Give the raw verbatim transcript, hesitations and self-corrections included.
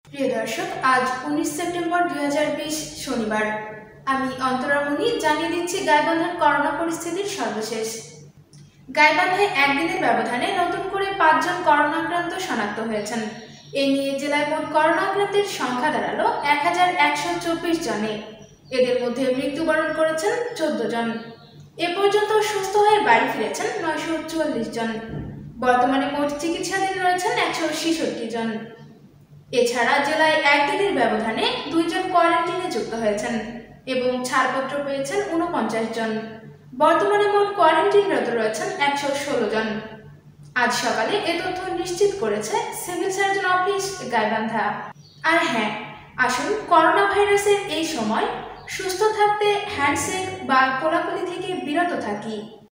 প্রিয় দর্শক, আজ উনিশ সেপ্টেম্বর দুই হাজার বিশ শনিবার। আমি অন্তরামণি জানিয়ে দিচ্ছি গাইবান্ধার করোনা পরিস্থিতির সর্বশেষ। গাইবান্ধায় একদিনের ব্যবধানে নতুন করে পাঁচজন করোনা আক্রান্ত শনাক্ত হয়েছেন। এ নিয়ে জেলায় মোট করোনা আক্রান্তের সংখ্যা দাঁড়ালো এক হাজার একশো চব্বিশ জনে। এদের মধ্যে মৃত্যুবরণ করেছেন চোদ্দ জন। এ পর্যন্ত সুস্থ হয়ে বাড়ি ফিরেছেন নয়শো চুয়াল্লিশ জন। বর্তমানে মোট চিকিৎসাধীন রয়েছেন একশো ছেষট্টি জন। এছাড়া জেলায় একদিনের ব্যবধানে দুইজন কোয়ারেন্টিনে যুক্ত হয়েছেন এবং ছাড়পত্র পেয়েছেন ঊনপঞ্চাশ জন। বর্তমানে মোট কোয়ারেন্টিনরত রয়েছেন একশো ষোলো জন। আজ সকালে এ তথ্য নিশ্চিত করেছে সিভিল সার্জন অফিস গাইবান্ধা। আর হ্যাঁ, আসুন করোনা ভাইরাসের এই সময় সুস্থ থাকতে হ্যান্ডশেক বা কোলাকুলি থেকে বিরত থাকি।